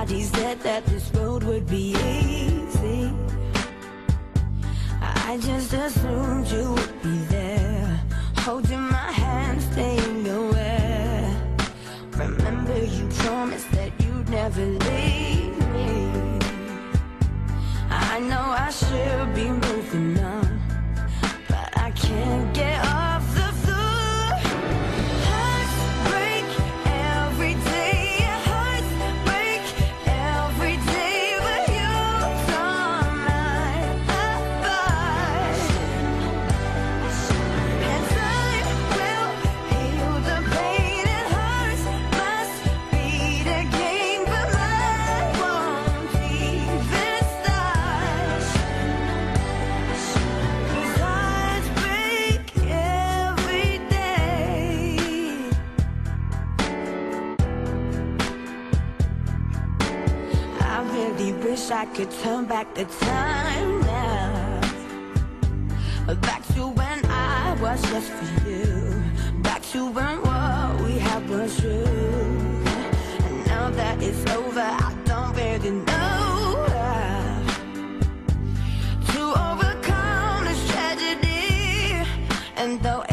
Nobody said that this road would be easy. I just assumed you would be there, holding my hand, staying aware. Remember you promised that you'd never leave me. I know I should be moving on, but I can't get off the floor. Hearts break every day, hearts break every day, but you're on my advice. And time will heal the pain, and hearts must beat again, but mine won't even start. 'Cause hearts break every day. I really wish I could turn back the time now, back to when I was just for you, back to when what we had was true. And now that it's over, I don't really know how to overcome this tragedy. And though